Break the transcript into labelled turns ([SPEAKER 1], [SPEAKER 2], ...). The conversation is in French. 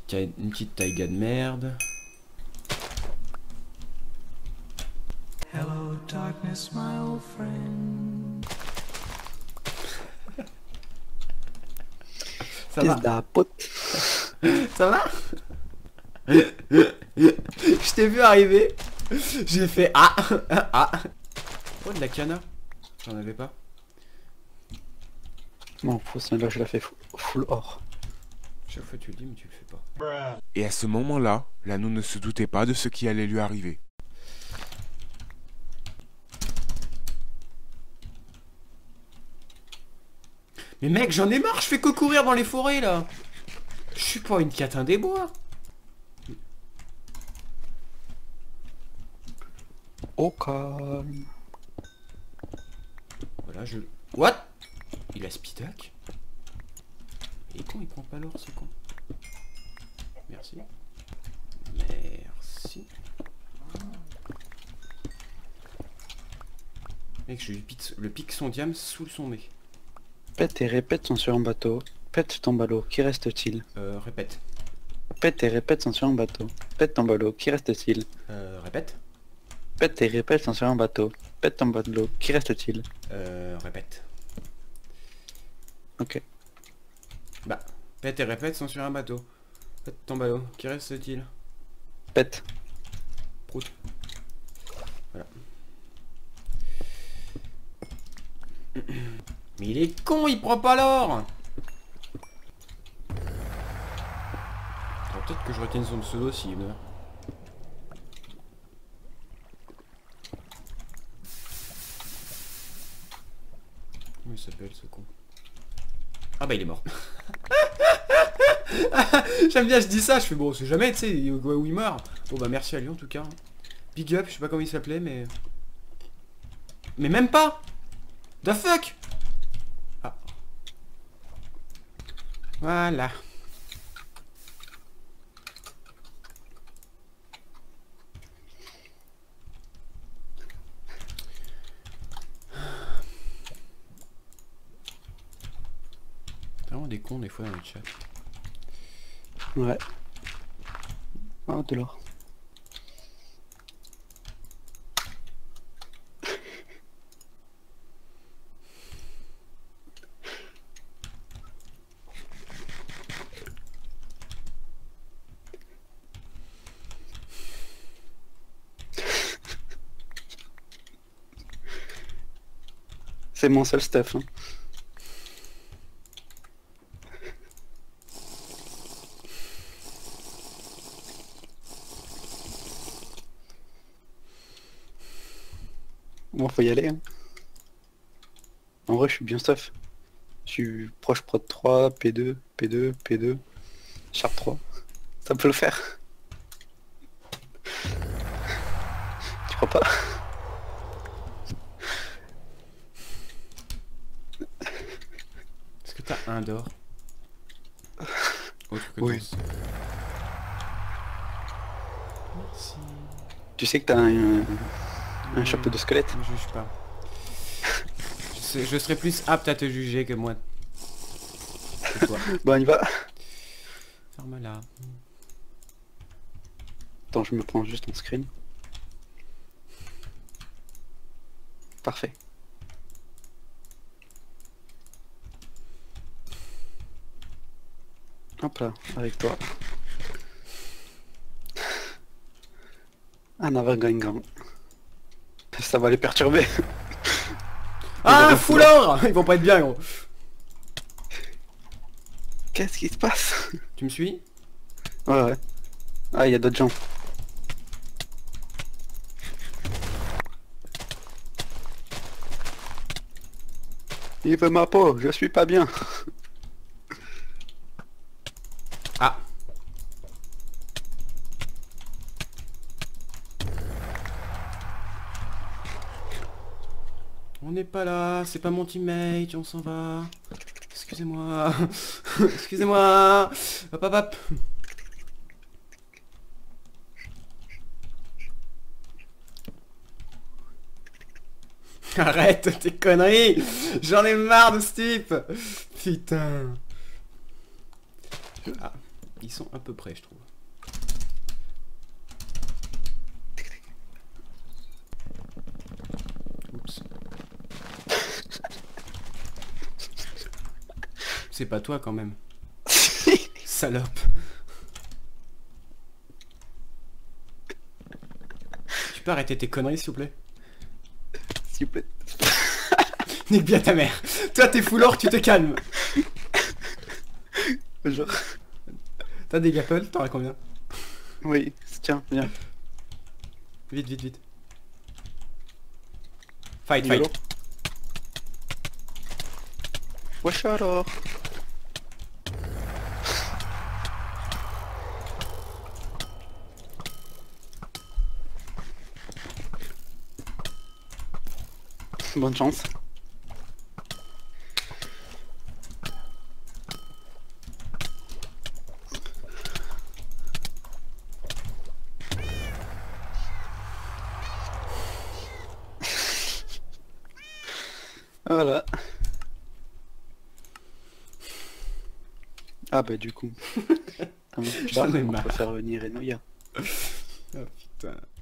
[SPEAKER 1] une petite taïga de merde.
[SPEAKER 2] Hello darkness, my old friend.
[SPEAKER 1] Ça va? Ça va? Je t'ai vu arriver. J'ai fait ah. Oh, de la cana. J'en avais pas.
[SPEAKER 3] Bon, faut celle-là, je la fais full or.
[SPEAKER 1] Chaque fois tu le dis mais tu le fais pas.
[SPEAKER 4] Et à ce moment-là, l'anneau ne se doutait pas de ce qui allait lui arriver.
[SPEAKER 1] Mais mec, j'en ai marre, je fais que courir dans les forêts là. Je suis pas une catin des bois.
[SPEAKER 3] Au calme.
[SPEAKER 1] Voilà, je... What? Il a speedac? Il est con, il prend pas l'or, c'est con. Merci. Merci. Mec, je lui pique son diam sous son nez.
[SPEAKER 3] Pète et répète sont sur un bateau. Pète ton ballot, qui reste-t-il?
[SPEAKER 1] Répète.
[SPEAKER 3] Pète et répète sont sur un bateau. Pète ton ballot, qui reste-t-il?
[SPEAKER 1] Répète.
[SPEAKER 3] Pète et répète sont sur un bateau. Pète ton ballot, qui reste-t-il?
[SPEAKER 1] Répète.
[SPEAKER 3] Ok.
[SPEAKER 1] Bah, pète et répète sont sur un bateau. Pète ton ballot, qui reste-t-il?
[SPEAKER 3] Pète.
[SPEAKER 1] Prout. Voilà. Mais il est con, il prend pas l'or. Peut-être que je retienne son pseudo s'il meurt. Comment il s'appelle ce con? Ah bah il est mort. J'aime bien, je dis ça, je fais bon, c'est jamais, tu sais, où il meurt. Bon bah merci à lui en tout cas. Big up, je sais pas comment il s'appelait mais... Mais même pas. The fuck. Ah. Voilà. T'as vraiment des cons des fois dans le chat.
[SPEAKER 3] Ouais. Oh, de l'or. C'est mon seul stuff. Hein. Bon, faut y aller. Hein. En vrai, je suis bien stuff. Je suis proche prod 3, P2, P2, P2, Sharp 3. Ça peut le faire. Tu crois pas?
[SPEAKER 1] Est-ce que t'as un d'or? Autre que
[SPEAKER 3] Oui.
[SPEAKER 1] ton- Merci.
[SPEAKER 3] Tu sais que t'as un chapeau de squelette?
[SPEAKER 1] Ne juge pas. Je serais plus apte à te juger que moi. Que toi.
[SPEAKER 3] Bon, on y va.
[SPEAKER 1] Ferme-la.
[SPEAKER 3] Attends, je me prends juste mon screen. Parfait. Hop là, avec toi. Un Avergangan. Ça va les perturber.
[SPEAKER 1] Ah, foulard. Ils vont pas être bien, gros.
[SPEAKER 3] Qu'est-ce qui se passe?
[SPEAKER 1] Tu me suis?
[SPEAKER 3] Ouais, ouais. Ah, il y a d'autres gens. Il veut ma peau, je suis pas bien.
[SPEAKER 1] Ah. On n'est pas là, c'est pas mon teammate, on s'en va. Excusez-moi. Excusez-moi. Hop hop hop. Arrête tes conneries. J'en ai marre de ce type. Putain. Ah. Ils sont à peu près, je trouve. Oups. C'est pas toi quand même. Salope. Tu peux arrêter tes conneries s'il vous plaît?
[SPEAKER 3] S'il vous plaît.
[SPEAKER 1] Nique bien ta mère. Toi t'es full or, tu te calmes.
[SPEAKER 3] Genre...
[SPEAKER 1] T'as des gapples, t'en as combien?
[SPEAKER 3] Oui, tiens, viens.
[SPEAKER 1] Vite, vite, vite. Fight,
[SPEAKER 3] YOLO.
[SPEAKER 1] fight.
[SPEAKER 3] Wesh alors. Bonne chance. Voilà. Ah bah du coup.
[SPEAKER 1] J'en ai
[SPEAKER 3] On
[SPEAKER 1] marre.
[SPEAKER 3] peut faire venir Enoya.
[SPEAKER 1] Oh putain.